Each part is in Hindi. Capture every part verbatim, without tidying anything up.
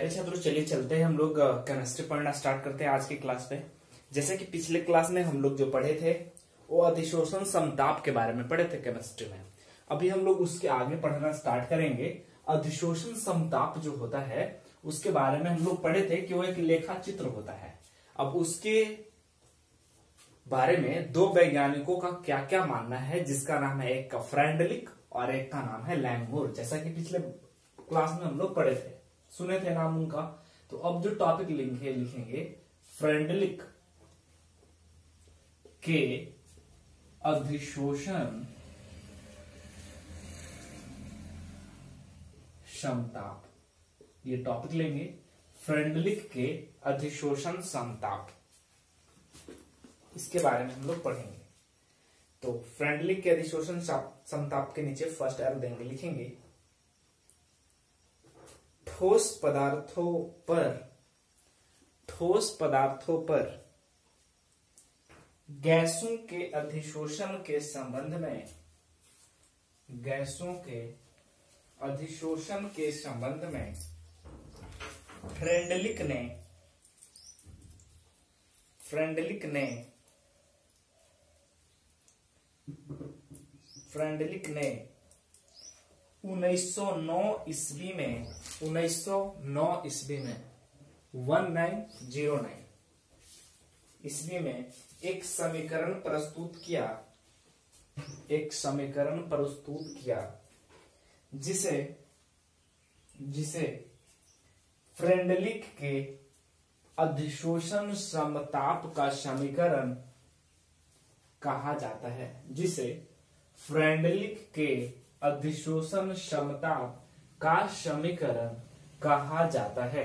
प्यारे छात्रों, चलिए चलते हैं हम लोग केमिस्ट्री पढ़ना स्टार्ट करते हैं आज की क्लास में। जैसे कि पिछले क्लास में हम लोग जो पढ़े थे वो अधिशोषण समताप के बारे में पढ़े थे केमिस्ट्री में। अभी हम लोग उसके आगे पढ़ना स्टार्ट करेंगे। अधिशोषण समताप जो होता है उसके बारे में हम लोग पढ़े थे कि वो एक लेखा चित्र होता है। अब उसके बारे में दो वैज्ञानिकों का क्या क्या मानना है, जिसका नाम है एक का फ्रेंडलिक और एक का नाम है लैंगमुर। जैसा कि पिछले क्लास में हम लोग पढ़े थे, सुने थे नाम उनका। तो अब जो टॉपिक लिखेंगे लिखेंगे फ्रेंडलिक के अधिशोषण समताप, ये टॉपिक लेंगे फ्रेंडलिक के अधिशोषण समताप, इसके बारे में हम लोग पढ़ेंगे। तो फ्रेंडलिक के अधिशोषण समताप के नीचे फर्स्ट एरो देंगे, लिखेंगे ठोस पदार्थों पर ठोस पदार्थों पर गैसों के अधिशोषण के संबंध में गैसों के अधिशोषण के संबंध में फ्रेंडलिक ने फ्रेंडलिक ने फ्रेंडलिक ने उन्नीस सौ नौ ईस्वी में उन्नीस सौ नौ ईस्वी में उन्नीस सौ नौ ईस्वी में एक समीकरण प्रस्तुत किया एक समीकरण प्रस्तुत किया जिसे जिसे फ्रेंडलिक के अधिशोषण समताप का समीकरण कहा जाता है जिसे फ्रेंडलिक के अधिशोषण समताप का समीकरण कहा जाता है।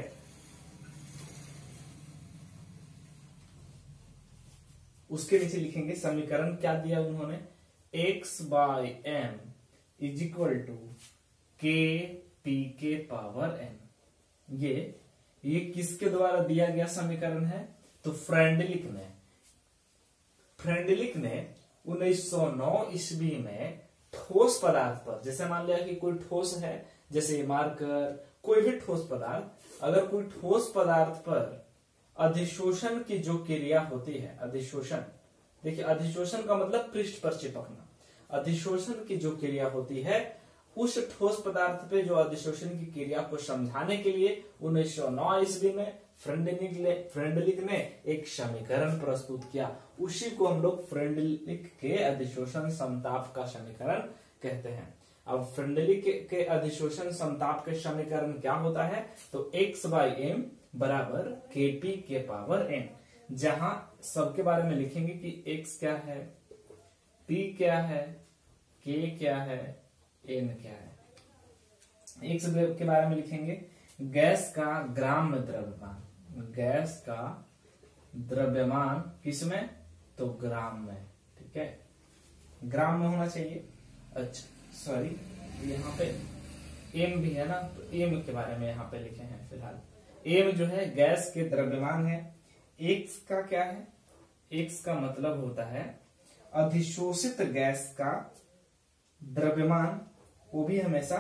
उसके नीचे लिखेंगे समीकरण क्या दिया उन्होंने, x by M is equal to K P के पावर n। ये ये किसके द्वारा दिया गया समीकरण है, तो फ्रेंडलिक ने फ्रेंडलिक ने उन्नीस सौ नौ ईस्वी में ठोस पदार्थ पर, जैसे मान लिया कि कोई ठोस है, जैसे मार्कर, कोई भी ठोस पदार्थ, अगर कोई ठोस पदार्थ पर अधिशोषण की जो क्रिया होती है, अधिशोषण, देखिए अधिशोषण का मतलब पृष्ठ पर चिपकना, अधिशोषण की जो क्रिया होती है उस ठोस पदार्थ पे जो अधिशोषण की क्रिया को समझाने के लिए उन्नीस सौ नौ ईस्वी में फ्रेंडलिक फ्रेंडलिक ने एक समीकरण प्रस्तुत किया। उसी को हम लोग फ्रेंडलिक के अधिशोषण समताप का समीकरण कहते हैं। अब फ्रेंडलिक के अधिशोषण समताप के समीकरण क्या होता है, तो x बाई एम बराबर के पी के पावर एन, जहां सबके बारे में लिखेंगे कि x क्या है, p क्या है, k क्या है, n क्या है। x के बारे में लिखेंगे गैस का ग्राम में द्रव्यमान, गैस का द्रव्यमान किसमें, तो ग्राम में, ठीक है, ग्राम में होना चाहिए। अच्छा सॉरी, यहाँ पे एम भी है ना, तो एम के बारे में यहाँ पे लिखे हैं फिलहाल। एम जो है गैस के द्रव्यमान है। एक्स का क्या है, एक्स का मतलब होता है अधिशोषित गैस का द्रव्यमान, वो भी हमेशा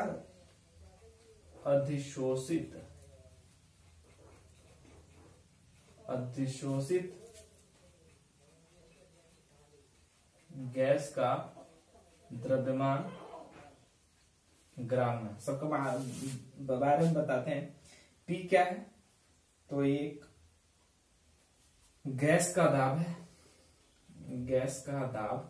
अधिशोषित अधिशोषित गैस का द्रव्यमान ग्राम में। सबको बारे में बताते हैं। पी क्या है, तो एक गैस का दाब है, गैस का दाब,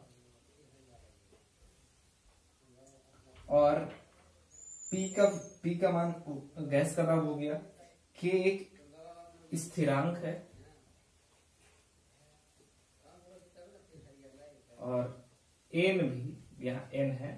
और पी का पी का मान गैस का दाब हो गया। के एक स्थिरांक है और एन भी, यहाँ एन है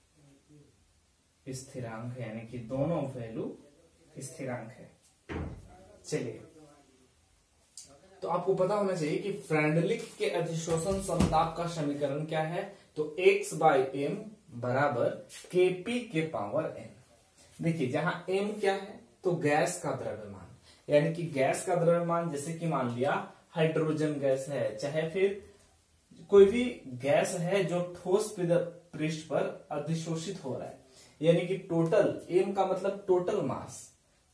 स्थिरांक है, यानी कि दोनों वैल्यू स्थिरांक है। चलिए, तो आपको पता होना चाहिए कि फ्रेंडलिक के अधिशोषण समताप का समीकरण क्या है, तो x बाई एम बराबर के पी के पावर एन। देखिए जहां m क्या है, तो गैस का द्रव्यमान, यानी कि गैस का द्रव्यमान, जैसे कि मान लिया हाइड्रोजन गैस है, चाहे फिर कोई भी गैस है जो ठोस पृष्ठ पर अधिशोषित हो रहा है, यानी कि टोटल, एम का मतलब टोटल मास,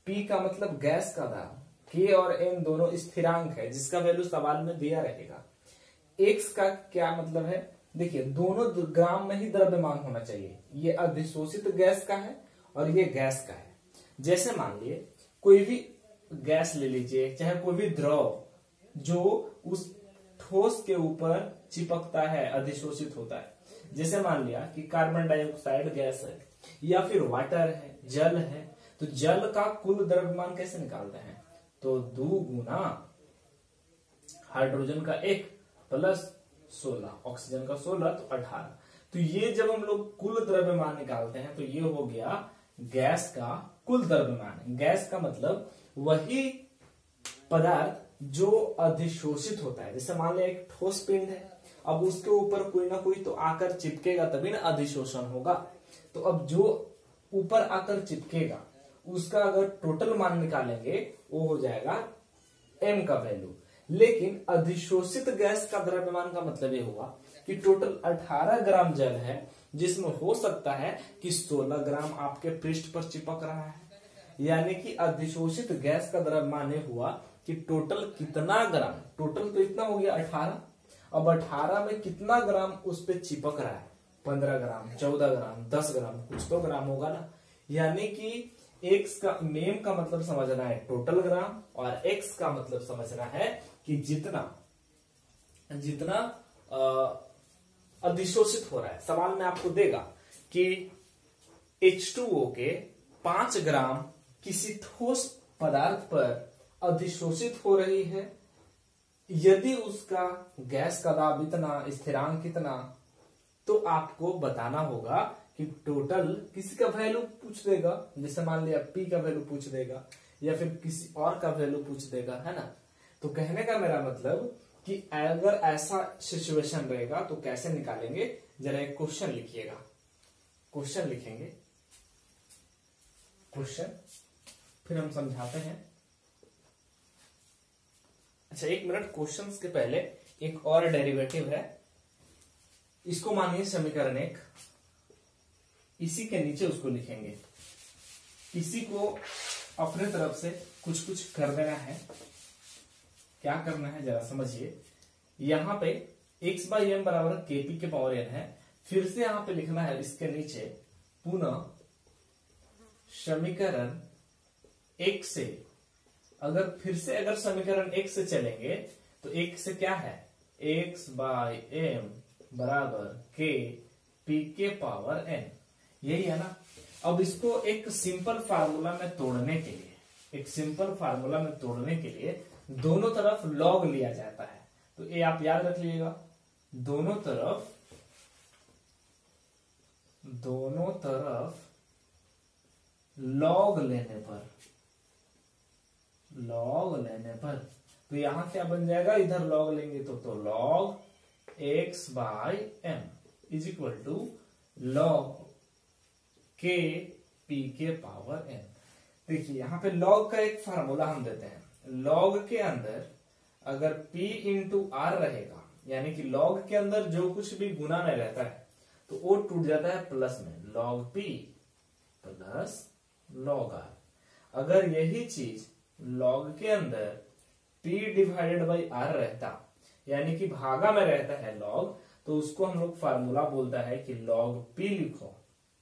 P का मतलब गैस का दाब, K और N दोनों स्थिरांक है जिसका वैल्यू सवाल में दिया रहेगा। X का क्या मतलब है, देखिए दोनों ग्राम में ही द्रव्यमान होना चाहिए, ये अधिशोषित गैस का है और ये गैस का है। जैसे मान लिए कोई भी गैस ले लीजिए, चाहे कोई भी द्रव जो उस ठोस के ऊपर चिपकता है, अधिशोषित होता है। जैसे मान लिया कि कार्बन डाइऑक्साइड गैस है या फिर वाटर है, जल है, तो जल का कुल द्रव्यमान कैसे निकालते हैं, तो दो गुना हाइड्रोजन का एक प्लस सोलह, ऑक्सीजन का सोलह, तो अठारह। तो ये जब हम लोग कुल द्रव्यमान निकालते हैं तो ये हो गया गैस का कुल द्रव्यमान। गैस का मतलब वही पदार्थ जो अधिशोषित होता है। जैसे मान लिया एक ठोस पिंड है, अब उसके ऊपर कोई ना कोई तो आकर चिपकेगा तभी ना अधिशोषण होगा। तो अब जो ऊपर आकर चिपकेगा उसका अगर टोटल मान निकालेंगे वो हो जाएगा m का वैल्यू। लेकिन अधिशोषित गैस का द्रव्यमान का मतलब ये हुआ कि टोटल अठारह ग्राम जल है जिसमें हो सकता है कि सोलह ग्राम आपके पृष्ठ पर चिपक रहा है। यानी कि अधिशोषित गैस का द्रव्यमान ये हुआ कि टोटल कितना ग्राम, टोटल तो इतना हो गया अठारह, अब अठारह में कितना ग्राम उस पे चिपक रहा है, पंद्रह ग्राम, चौदह ग्राम, दस ग्राम, कुछ तो ग्राम होगा ना। यानी कि x का मेम का मतलब समझना है टोटल ग्राम और x का मतलब समझना है कि जितना जितना अधिशोषित हो रहा है। सवाल में आपको देगा कि एच टू ओ के पांच ग्राम किसी ठोस पदार्थ पर अधिशोषित हो रही है, यदि उसका गैस का दाब इतना, स्थिरांक कितना, तो आपको बताना होगा कि टोटल किसी का वैल्यू पूछ देगा। जैसे मान लिया P का वैल्यू पूछ देगा या फिर किसी और का वैल्यू पूछ देगा, है ना। तो कहने का मेरा मतलब कि अगर ऐसा सिचुएशन रहेगा तो कैसे निकालेंगे, जरा एक क्वेश्चन लिखिएगा। क्वेश्चन लिखेंगे, क्वेश्चन, फिर हम समझाते हैं। अच्छा एक मिनट, क्वेश्चंस के पहले एक और डेरिवेटिव है, इसको मानिए समीकरण एक, इसी के नीचे उसको लिखेंगे। इसी को अपने तरफ से कुछ कुछ कर देना है। क्या करना है जरा समझिए। यहां पे x बाई एम बराबर के पी के पावर एन है, फिर से यहां पे लिखना है इसके नीचे पुनः समीकरण एक से, अगर फिर से अगर समीकरण एक से चलेंगे तो एक से क्या है, x बाई एम बराबर के पी के पावर एन, यही है ना। अब इसको एक सिंपल फार्मूला में तोड़ने के लिए, एक सिंपल फार्मूला में तोड़ने के लिए दोनों तरफ लॉग लिया जाता है। तो ये आप याद रख लीजिएगा, दोनों तरफ दोनों तरफ लॉग लेने पर लॉग लेने पर तो यहां क्या बन जाएगा, इधर लॉग लेंगे तो तो log X by M is equal to log K P के पावर एन। देखिए यहां पे लॉग का एक फार्मूला हम देते हैं, लॉग के अंदर अगर p इंटू आर रहेगा, यानी कि लॉग के अंदर जो कुछ भी गुना में रहता है तो वो टूट जाता है प्लस में, log p plus log R. अगर यही चीज लॉग के अंदर p डिवाइडेड बाई आर रहता, यानी कि भागा में रहता है लॉग, तो उसको हम लोग फार्मूला बोलता है कि लॉग p लिखो,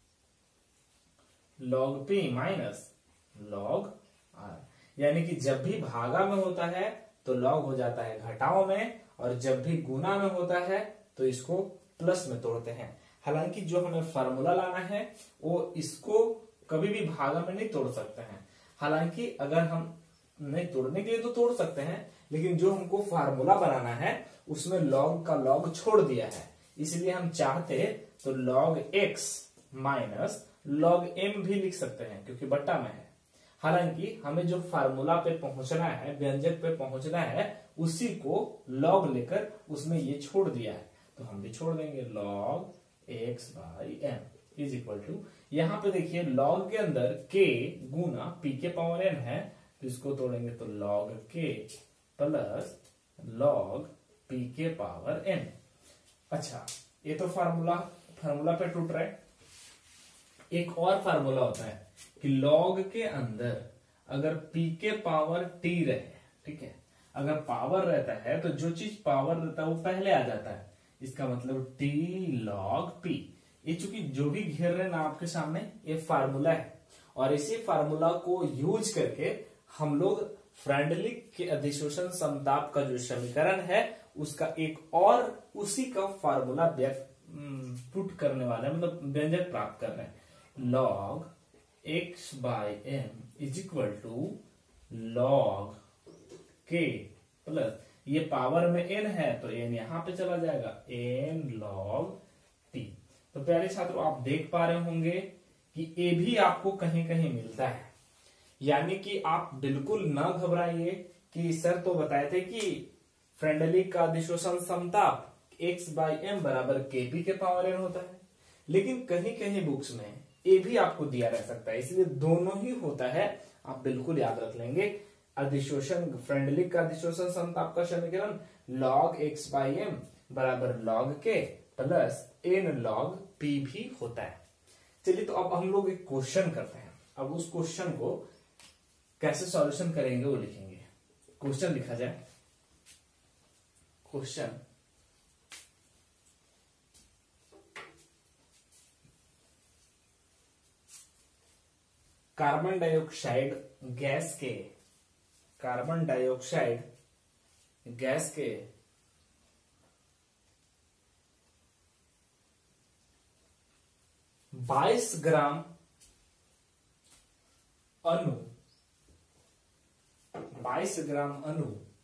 log p minus log R. यानी कि जब भी भागा में होता है तो लॉग हो जाता है घटाओ में, और जब भी गुना में होता है तो इसको प्लस में तोड़ते हैं। हालांकि जो हमें फार्मूला लाना है वो इसको कभी भी भागा में नहीं तोड़ सकते हैं। हालांकि अगर हम नहीं तोड़ने के लिए तो तोड़ सकते हैं, लेकिन जो हमको फार्मूला बनाना है उसमें लॉग का लॉग छोड़ दिया है, इसलिए हम चाहते तो log X minus log M भी लिख सकते हैं क्योंकि बट्टा में है। हालांकि हमें जो फार्मूला पे पहुंचना है, व्यंजक पे पहुंचना है, उसी को लॉग लेकर उसमें ये छोड़ दिया है, तो हम भी छोड़ देंगे log X by M is equal to, यहाँ पे देखिए लॉग के अंदर k गुना पी के पावर एन है, तो इसको तोड़ेंगे तो log k plus log P के पावर एन। अच्छा ये तो फार्मूला फार्मूला पे टूट रहा है। एक और फार्मूला होता है कि लॉग के अंदर अगर p के पावर t रहे, ठीक है, अगर पावर रहता है तो जो चीज पावर रहता है वो पहले आ जाता है, इसका मतलब t log p। ये चूंकि जो भी घेर रहे ना आपके सामने ये फार्मूला है, और इसी फार्मूला को यूज करके हम लोग फ्रेंडलिक के अधिशोषण समताप का जो समीकरण है उसका एक और उसी का फार्मूला पुट करने वाले हैं, मतलब व्यंजक प्राप्त कर रहे हैं। log x by M is equal to log K plus, ये पावर में n है तो n यहां पे चला जाएगा, n log t। तो प्यारे छात्रों आप देख पा रहे होंगे कि ए भी आपको कहीं कहीं मिलता है, यानी कि आप बिल्कुल ना घबराइए कि सर तो बताए थे कि फ्रेंडलिक का अधिशोषण समताप x बाई एम बराबर kp के पावर n होता है, लेकिन कहीं कहीं बुक्स में ए भी आपको दिया रह सकता है, इसलिए दोनों ही होता है। आप बिल्कुल याद रख लेंगे, अधिशोषण फ्रेंडलिक का अधिशोषण समताप का समीकरण log x बाई एम बराबर log k plus n log p भी होता है। चलिए तो अब हम लोग एक क्वेश्चन करते हैं। अब उस क्वेश्चन को कैसे सॉल्यूशन करेंगे वो लिखेंगे। क्वेश्चन लिखा जाए, क्वेश्चन कार्बन डाइऑक्साइड गैस के कार्बन डाइऑक्साइड गैस के बाईस ग्राम अणु बाईस ग्राम अणु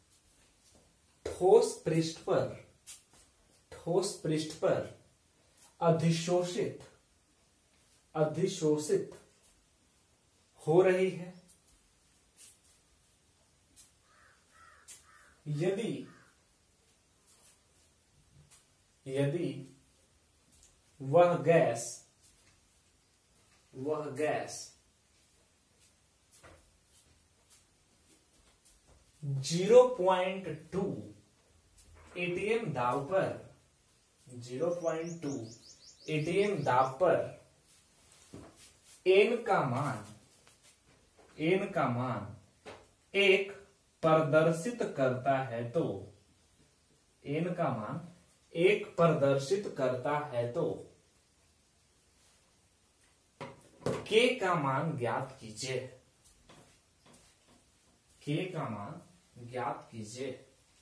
ठोस पृष्ठ पर ठोस पृष्ठ पर अधिशोषित अधिशोषित हो रही है यदि यदि वह गैस वह gas zero point two ATM दाब पर जीरो पॉइंट टू एटीएम दाब पर एन का मान एन का मान एक प्रदर्शित करता है तो एन का मान एक प्रदर्शित करता है तो के का मान ज्ञात कीजिए के का मान ज्ञात कीजिए।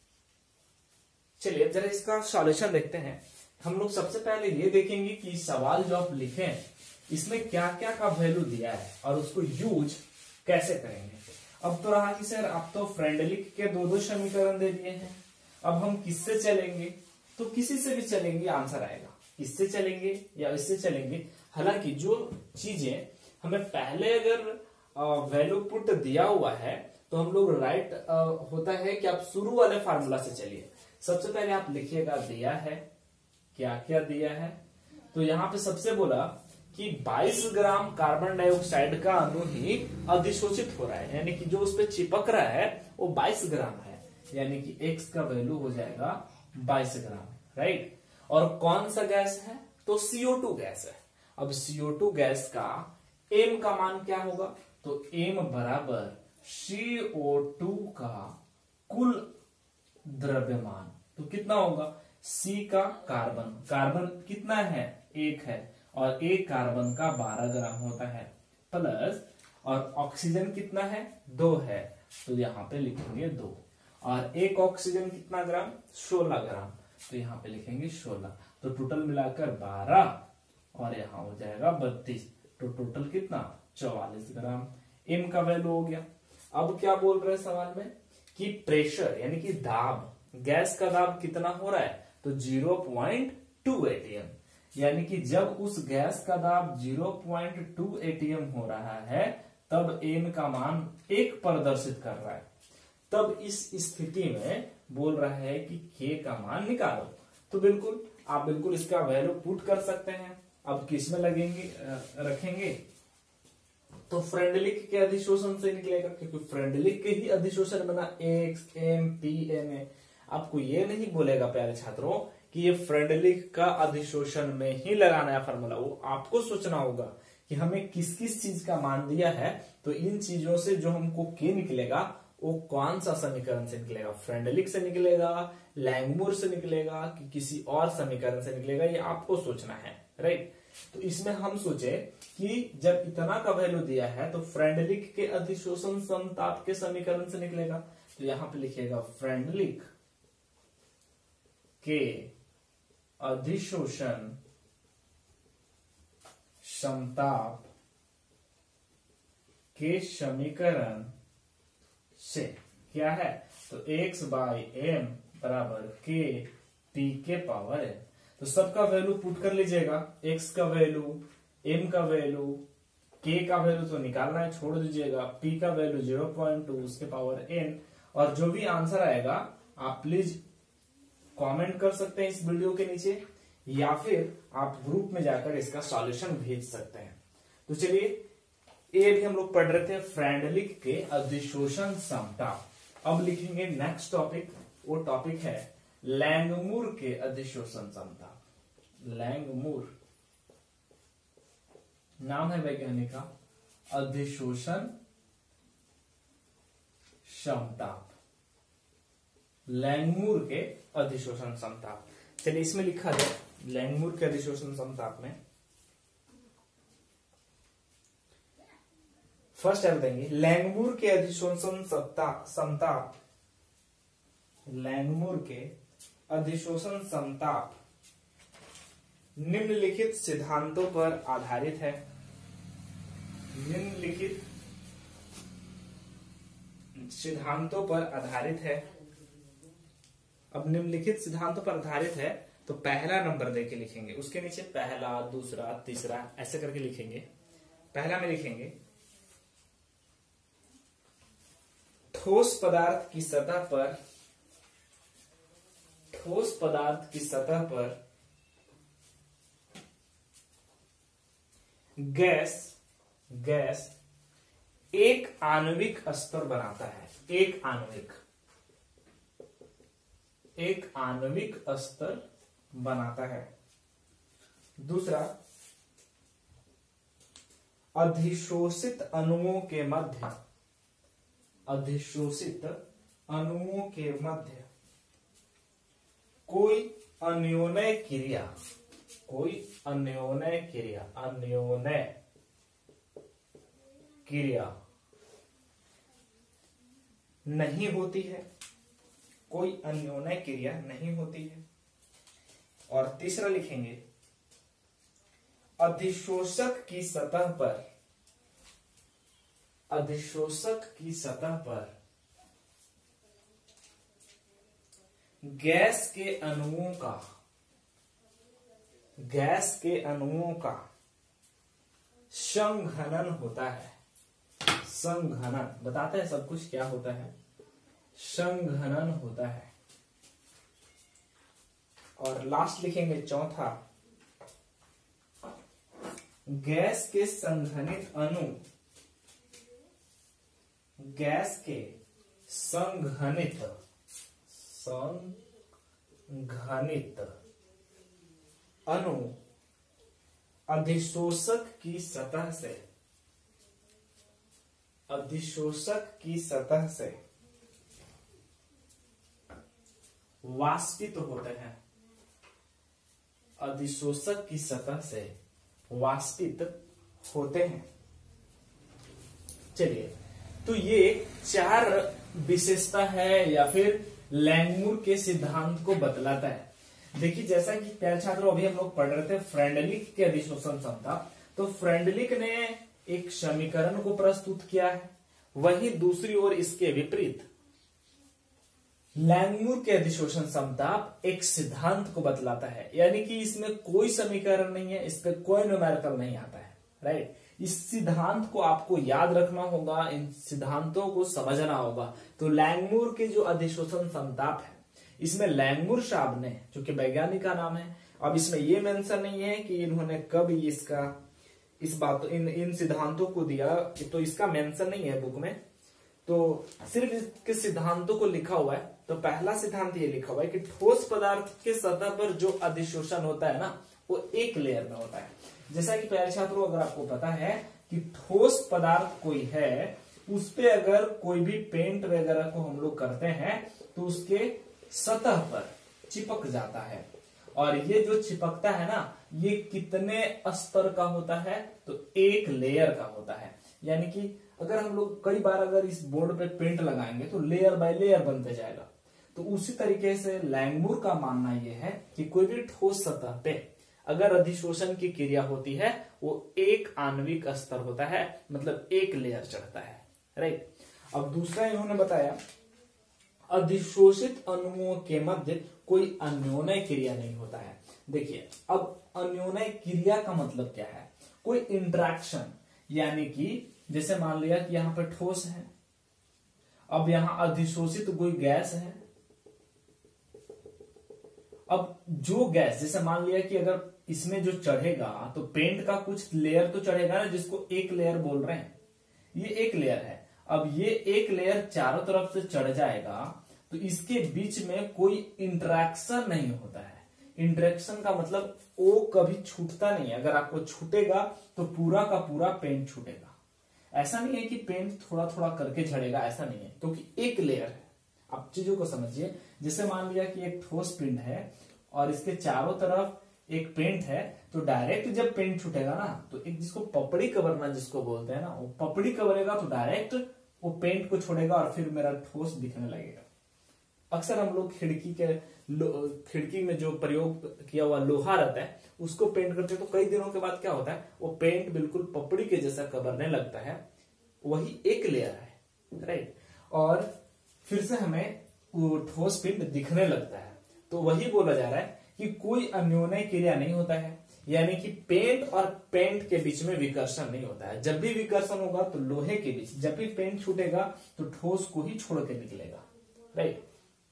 चलिए जरा इसका सॉल्यूशन देखते हैं। हम लोग सबसे पहले ये देखेंगे कि सवाल जो आप लिखे हैं इसमें क्या क्या का वैल्यू दिया है और उसको यूज कैसे करेंगे। अब तो रहा कि सर आप तो फ्रेंडलिक के दो दो समीकरण दे दिए हैं, अब हम किससे चलेंगे, तो किसी से भी चलेंगे आंसर आएगा, इससे चलेंगे या इससे चलेंगे। हालांकि जो चीजें हमें पहले अगर वैल्यू पुट दिया हुआ है तो हम लोग राइट होता है कि आप शुरू वाले फार्मूला से चलिए। सबसे पहले आप लिखिएगा दिया है, क्या क्या दिया है, तो यहाँ पे सबसे बोला कि बाईस ग्राम कार्बन डाइऑक्साइड का अणु ही अधिशोषित हो रहा है, यानी कि जो उस पर चिपक रहा है वो बाईस ग्राम है, यानी कि x का वैल्यू हो जाएगा बाईस ग्राम, राइट। और कौन सा गैस है, तो सी ओ टू गैस है। अब सी ओ टू गैस का m का मान क्या होगा, तो m बराबर सी ओ टू का कुल द्रव्यमान, तो कितना होगा, C का कार्बन कार्बन कितना है, एक है, और एक कार्बन का बारह ग्राम होता है, प्लस और ऑक्सीजन कितना है, दो है, तो यहाँ पे लिखेंगे दो, और एक ऑक्सीजन कितना ग्राम, सोलह ग्राम, तो यहाँ पे लिखेंगे सोलह, तो टोटल मिलाकर बारह और यहाँ हो जाएगा बत्तीस, तो टोटल कितना चौवालीस ग्राम एम का वैल्यू हो गया। अब क्या बोल रहे हैं सवाल में कि प्रेशर यानी कि दाब, गैस का दाब कितना हो रहा है, तो जीरो पॉइंट टू एटीएम, यानी कि जब उस गैस का दाब जीरो पॉइंट टू एटीएम हो रहा है तब एन का मान एक प्रदर्शित कर रहा है। तब इस स्थिति में बोल रहा है कि के का मान निकालो, तो बिल्कुल आप बिल्कुल इसका वैल्यू पुट कर सकते हैं। अब किस में लगेंगे रखेंगे, तो फ्रेंडलिक के अधिशोषण से निकलेगा, क्योंकि फ्रेंडलिक के ही अधिशोषण बना X M P N A. आपको ये नहीं बोलेगा प्यारे छात्रों कि ये फ्रेंडलिक का अधिशोषण में ही लगाना है फार्मूला, वो आपको सोचना होगा कि हमें किस किस चीज का मान दिया है, तो इन चीजों से जो हमको के निकलेगा वो कौन सा समीकरण से निकलेगा, फ्रेंडलिक से निकलेगा, लैंगमुर से निकलेगा, कि किसी और समीकरण से निकलेगा, ये आपको सोचना है, राइट। तो इसमें हम सोचे कि जब इतना का वैल्यू दिया है तो फ्रेंडलिक के अधिशोषण समताप के समीकरण से निकलेगा, तो यहां पे लिखिएगा फ्रेंडलिक के अधिशोषण समताप के समीकरण से क्या है, तो x बाई एम बराबर के पी के पावर एन। तो सबका वैल्यू पुट कर लीजिएगा, x का वैल्यू, m का वैल्यू, k का वैल्यू तो निकालना है, छोड़ दीजिएगा, p का वैल्यू ज़ीरो पॉइंट टू, उसके पावर n, और जो भी आंसर आएगा आप प्लीज कमेंट कर सकते हैं इस वीडियो के नीचे, या फिर आप ग्रुप में जाकर इसका सॉल्यूशन भेज सकते हैं। तो चलिए, ये भी हम लोग पढ़ रहे थे फ्रेंडलिक के अधिशोषण समताप। अब लिखेंगे नेक्स्ट टॉपिक, वो टॉपिक है लैंगमुर के अधिशोषण समताप। लैंगमुर नाम है वैज्ञानिक का, अधिशोषण समताप, लैंगमुर के अधिशोषण समताप। चलिए इसमें लिखा जाए लैंगमुर के अधिशोषण समताप में फर्स्ट आप देंगे लैंगमुर के अधिशोषण समताप, लैंगमुर के अधिशोषण समताप निम्नलिखित सिद्धांतों पर आधारित है। निम्नलिखित सिद्धांतों पर आधारित है। अब निम्नलिखित सिद्धांतों पर आधारित है तो पहला नंबर देके लिखेंगे, उसके नीचे पहला, दूसरा, तीसरा ऐसे करके लिखेंगे। पहला में लिखेंगे ठोस पदार्थ की सतह पर, ठोस पदार्थ की सतह पर गैस, गैस एक आणविक स्तर बनाता है। एक आणविक, एक आणविक स्तर बनाता है। दूसरा, अधिशोषित अणुओं के मध्य, अधिशोषित अणुओं के मध्य कोई अन्योन्य क्रिया, कोई अन्योन्य क्रिया, अन्योन्य क्रिया नहीं होती है, कोई अन्योन्य क्रिया नहीं होती है। और तीसरा लिखेंगे अधिशोषक की सतह पर, अधिशोषक की सतह पर गैस के अणुओं का, गैस के अणुओं का संघनन होता है। संघनन बताते हैं सब कुछ क्या होता है, संघनन होता है। और लास्ट लिखेंगे चौथा, गैस के संघनित अणु, गैस के संघनित, संघनित अणु अधिशोषक की सतह से, अधिशोषक की सतह से वाष्पित होते हैं, अधिशोषक की सतह से वाष्पित होते हैं। चलिए, तो ये चार विशेषता है या फिर लैंगमुर के सिद्धांत को बतलाता है। देखिए, जैसा कि प्यारे छात्रों अभी हम लोग पढ़ रहे थे फ्रेंडलिक के अधिशोषण क्षमता, तो फ्रेंडलिक ने एक समीकरण को प्रस्तुत किया है, वही दूसरी ओर इसके विपरीत लैंगमुर के अधिशोषण समताप एक सिद्धांत को बतलाता है, यानी कि इसमें कोई समीकरण नहीं है, इस पे कोई न्यूमेरिकल नहीं आता है, राइट। इस सिद्धांत को आपको याद रखना होगा, इन सिद्धांतों को समझना होगा। तो लैंगमुर के जो अधिशोषण समताप है, इसमें लैंगमुर साहब ने, जो कि वैज्ञानिक का नाम है, अब इसमें यह मेंशन नहीं है कि इन्होंने कब इसका इस बात इन इन सिद्धांतों को दिया, तो इसका मेंशन नहीं है बुक में, तो सिर्फ इसके सिद्धांतों को लिखा हुआ है। तो पहला सिद्धांत ये लिखा हुआ है कि ठोस पदार्थ के सतह पर जो अधिशोषण होता है ना, वो एक लेयर में होता है, जैसा कि प्यारे छात्रों, अगर आपको पता है कि ठोस पदार्थ कोई है, उस पे अगर कोई भी पेंट वगैरह को हम लोग करते हैं तो उसके सतह पर चिपक जाता है। और ये जो चिपकता है ना, ये कितने स्तर का होता है? तो एक लेयर का होता है। यानी कि अगर हम लोग कई बार अगर इस बोर्ड पे पेंट लगाएंगे तो लेयर बाय लेयर बनते जाएगा। तो उसी तरीके से लैंगमुर का मानना यह है कि कोई भी ठोस सतह पे अगर अधिशोषण की क्रिया होती है, वो एक आणविक स्तर होता है, मतलब एक लेयर चढ़ता है। राइट। अब दूसरा इन्होंने बताया, अधिशोषित अणुओं के मध्य कोई अन्योन्य क्रिया नहीं होता है। देखिए, अब अन्योन्य क्रिया का मतलब क्या है? कोई इंटरेक्शन, यानी कि जैसे मान लिया कि यहां पर ठोस है, अब यहां अधिशोषित कोई गैस है। अब जो गैस, जैसे मान लिया कि अगर इसमें जो चढ़ेगा तो पेंट का कुछ लेयर तो चढ़ेगा ना, जिसको एक लेयर बोल रहे हैं, ये एक लेयर है। अब ये एक लेयर चारों तरफ से चढ़ जाएगा तो इसके बीच में कोई इंटरेक्शन नहीं होता है। इंटरेक्शन का मतलब वो कभी छूटता नहीं है। अगर आपको छूटेगा तो पूरा का पूरा पेंट छूटेगा। ऐसा नहीं है कि पेंट थोड़ा थोड़ा करके झड़ेगा, ऐसा नहीं है, क्योंकि एक लेयर है। आप चीजों को समझिए। जैसे मान लिया कि एक ठोस पिंड है और इसके चारों तरफ एक पेंट है, तो डायरेक्ट जब पेंट छूटेगा ना, तो एक जिसको पपड़ी कवरना जिसको बोलते हैं ना, वो पपड़ी कवरेगा तो डायरेक्ट वो पेंट को छोड़ेगा और फिर मेरा ठोस दिखने लगेगा। अक्सर हम लोग खिड़की के खिड़की में जो प्रयोग किया हुआ लोहा रहता है उसको पेंट करते हैं, तो कई दिनों के बाद क्या होता है, वो पेंट बिल्कुल पपड़ी के जैसा कवरने लगता है। वही एक लेयर है। राइट। और फिर से हमें वो ठोस पिंड दिखने लगता है। तो वही बोला जा रहा है कि कोई अन्योन्य क्रिया नहीं होता है, यानी कि पेंट और पेंट के बीच में विकर्षण नहीं होता है। जब भी विकर्षण होगा तो लोहे के बीच, जब भी पेंट छूटेगा तो ठोस को ही छोड़ के निकलेगा। राइट।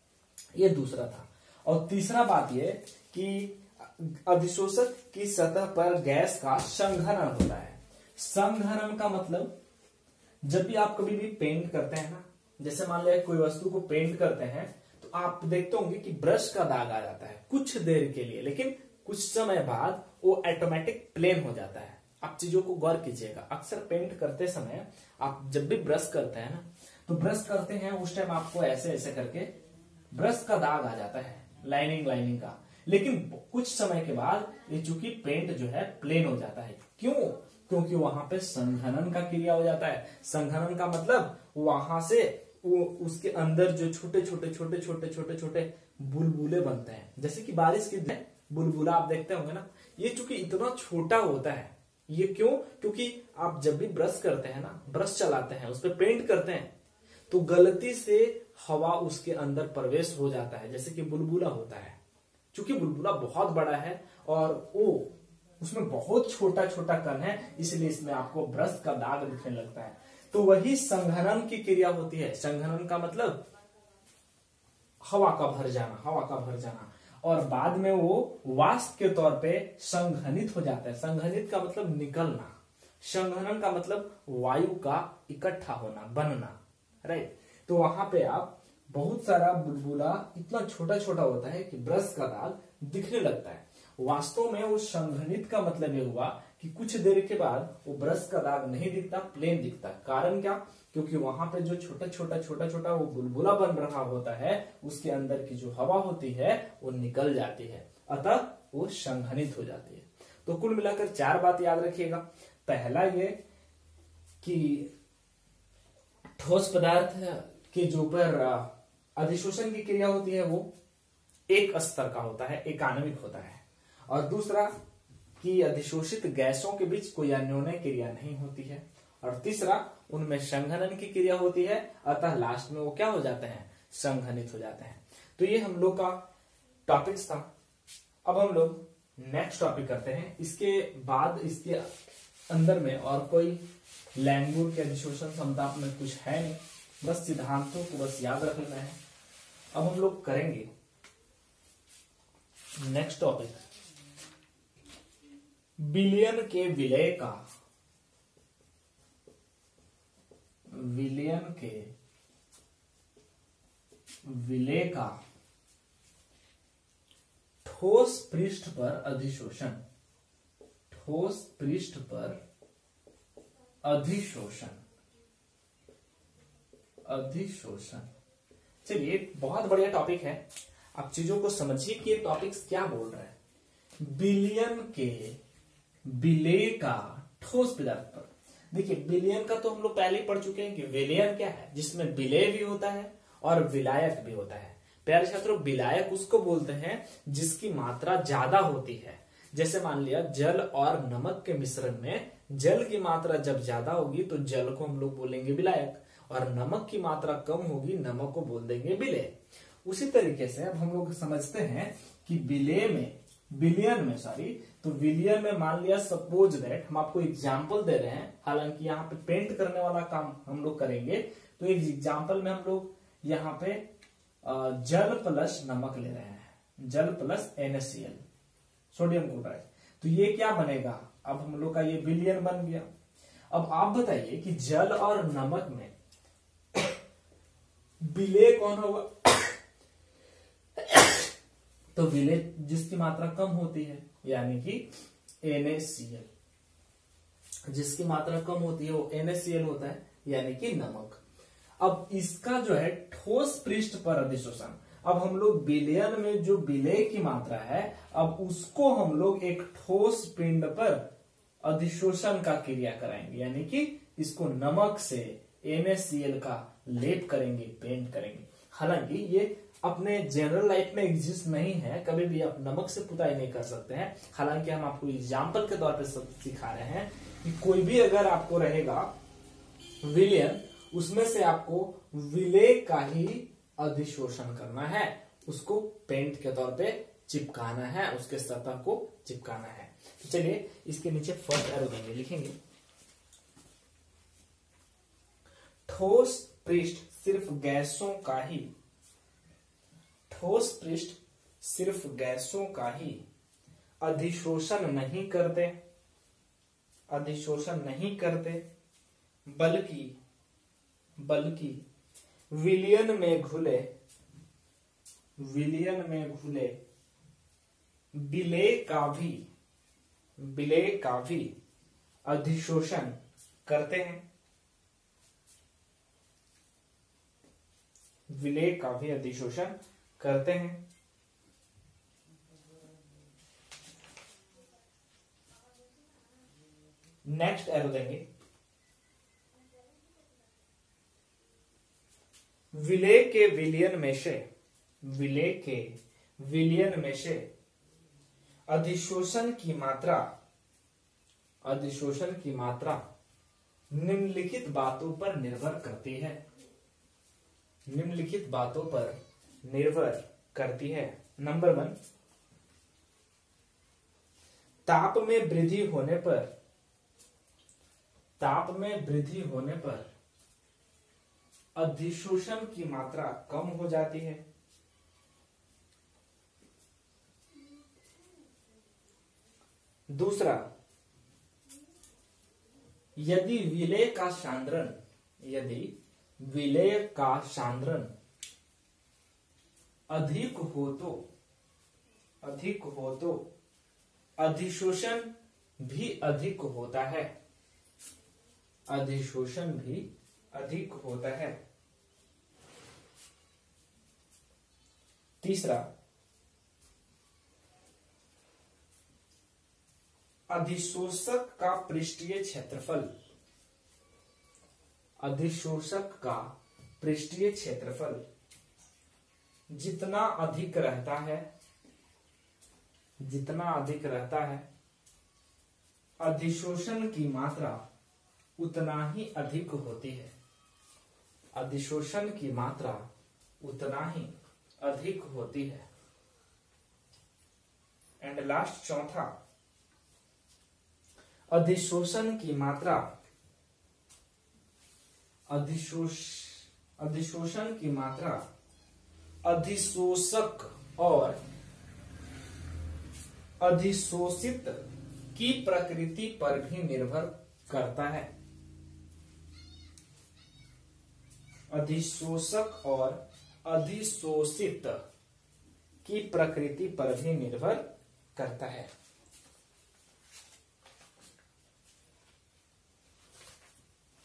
ये दूसरा था। और तीसरा बात ये कि अधिशोषक की सतह पर गैस का संघनन होता है। संघनन का मतलब, जब भी आप कभी भी पेंट करते हैं ना, जैसे मान लिया कोई वस्तु को पेंट करते हैं तो आप देखते होंगे कि ब्रश का दाग आ जाता है कुछ देर के लिए, लेकिन कुछ समय बाद वो ऑटोमेटिक प्लेन हो जाता है। आप चीजों को गौर कीजिएगा। अक्सर पेंट करते समय आप जब भी ब्रश करते हैं ना, तो ब्रश करते हैं उस टाइम आपको ऐसे ऐसे करके ब्रश का दाग आ जाता है, लाइनिंग लाइनिंग का। लेकिन कुछ समय के बाद ये चूंकि पेंट जो है प्लेन हो जाता है। क्यों? क्योंकि वहां पे संघनन का क्रिया हो जाता है। संघनन का मतलब वहां से वो उसके अंदर जो छोटे छोटे छोटे छोटे छोटे छोटे बुलबुले बनते हैं, जैसे कि बारिश की बुलबुला आप देखते होंगे ना, ये चूंकि इतना छोटा होता है। ये क्यों? क्योंकि आप जब भी ब्रश करते हैं ना, ब्रश चलाते हैं, उस पर पेंट करते हैं, तो गलती से हवा उसके अंदर प्रवेश हो जाता है, जैसे कि बुलबुला होता है। चूंकि बुलबुला बहुत बड़ा है और वो उसमें बहुत छोटा छोटा कण है, इसलिए इसमें आपको ब्रश का दाग दिखने लगता है। तो वही संघनन की क्रिया होती है। संघनन का मतलब हवा का भर जाना, हवा का भर जाना, और बाद में वो वाष्प के तौर पे संघनित हो जाता है। संघनित का मतलब निकलना, संघनन का मतलब वायु का इकट्ठा होना, बनना। राइट। तो वहां पे आप बहुत सारा बुलबुला इतना छोटा छोटा होता है कि ब्रश का दाग दिखने लगता है। वास्तव में वो संघनित का मतलब ये हुआ कि कुछ देर के बाद वो ब्रश का दाग नहीं दिखता, प्लेन दिखता। कारण क्या? क्योंकि वहां पे जो छोटा छोटा छोटा छोटा वो बुलबुला बन रहा होता है, उसके अंदर की जो हवा होती है वो निकल जाती है, अतः वो संघनित हो जाती है। तो कुल मिलाकर चार बात याद रखिएगा। पहला ये कि ठोस पदार्थ के जो ऊपर अधिशोषण की क्रिया होती है वो एक स्तर का होता है, एक आणविक होता है। और दूसरा कि अधिशोषित गैसों के बीच कोई अन्योन्य क्रिया नहीं होती है। और तीसरा, उनमें संघनन की क्रिया होती है, अतः लास्ट में वो क्या हो जाते हैं? संघनित हो जाते हैं। तो ये हम लोग का टॉपिक्स था। अब हम लोग नेक्स्ट टॉपिक करते हैं। इसके बाद इसके अंदर में और कोई लैंगमुर के अधिशोषण क्षमता में कुछ है नहीं, बस सिद्धांतों को बस याद रख लेना है। अब हम लोग करेंगे नेक्स्ट टॉपिक, विलयन के विलय का विलयन के विलय का ठोस पृष्ठ पर अधिशोषण ठोस पृष्ठ पर अधिशोषण, अधिशोषण। चलिए, बहुत बढ़िया टॉपिक है। आप चीजों को समझिए कि ये टॉपिक्स क्या बोल रहे हैं। विलयन के विलेय का ठोस पदार्थ पर, देखिए विलयन का तो हम लोग पहले ही पढ़ चुके हैं कि विलयन क्या है, जिसमें विलेय भी होता है और विलायक भी होता है। प्यारे छात्रों, विलायक उसको बोलते हैं जिसकी मात्रा ज्यादा होती है। जैसे मान लिया जल और नमक के मिश्रण में जल की मात्रा जब ज्यादा होगी तो जल को हम लोग बोलेंगे विलायक, और नमक की मात्रा कम होगी, नमक को बोल देंगे विलेय। उसी तरीके से अब हम लोग समझते हैं कि विलेय में, विलयन में सॉरी तो विलयन में मान लिया सपोज दैट, हम आपको एग्जांपल दे रहे हैं, हालांकि यहाँ पे पेंट करने वाला काम हम लोग करेंगे। तो एक एग्जांपल में हम लोग यहाँ पे जल प्लस नमक ले रहे हैं, जल plus N A C L, sodium chloride. तो ये क्या बनेगा, अब हम लोग का ये विलयन बन गया। अब आप बताइए कि जल और नमक में विलेय कौन होगा? तो विलेय जिसकी मात्रा कम होती है, यानी कि एन ए सी एल, जिसकी मात्रा कम होती है वो एन ए सी एल होता है, यानी कि नमक। अब इसका जो है ठोस पृष्ठ पर अधिशोषण, अब हम लोग विलयन में जो विलेय की मात्रा है, अब उसको हम लोग एक ठोस पिंड पर अधिशोषण का क्रिया कराएंगे, यानी कि इसको नमक से एन ए सी एल का लेप करेंगे, पेंट करेंगे। हालांकि ये अपने जनरल लाइफ में एग्जिस्ट नहीं है, कभी भी आप नमक से पुताई नहीं कर सकते हैं। हालांकि हम आपको एग्जाम्पल के तौर पे सिखा रहे हैं कि कोई भी अगर आपको रहेगा विलयन, उसमें से आपको विलेय का ही अधिशोषण करना है, उसको पेंट के तौर पे चिपकाना है, उसके सतह को चिपकाना है। तो चलिए इसके नीचे फर्स्ट एरो देंगे, लिखेंगे ठोस पृष्ठ सिर्फ गैसों का ही, ठोस पृष्ठ सिर्फ गैसों का ही अधिशोषण नहीं करते, अधिशोषण नहीं करते, बल्कि बल्कि विलयन में घुले, विलयन में घुले विलेय का भी, विलेय का भी अधिशोषण करते हैं, विलेय का भी अधिशोषण करते हैं। नेक्स्ट एरो देंगे, विलेय के विलयन में से, विलेय के विलयन में से अधिशोषण की मात्रा, अधिशोषण की मात्रा निम्नलिखित बातों पर निर्भर करती है, निम्नलिखित बातों पर निर्भर करती है। नंबर वन, ताप में वृद्धि होने पर, ताप में वृद्धि होने पर अधिशोषण की मात्रा कम हो जाती है। दूसरा, यदि विलेय का सांद्रण, यदि विलेय का सांद्रण अधिक हो तो, अधिक हो तो अधिशोषण भी अधिक होता है, अधिशोषण भी अधिक होता है। तीसरा, अधिशोषक का पृष्ठीय क्षेत्रफल, अधिशोषक का पृष्ठीय क्षेत्रफल जितना अधिक रहता है, जितना अधिक रहता है, अधिशोषण की मात्रा उतना ही अधिक होती है, अधिशोषण की मात्रा उतना ही अधिक होती है। एंड लास्ट चौथा, अधिशोषण की मात्रा, अधिशोष अधिशोषण की मात्रा अधिशोषक और अधिशोषित की प्रकृति पर भी निर्भर करता है, अधिशोषक और अधिशोषित की प्रकृति पर भी निर्भर करता है।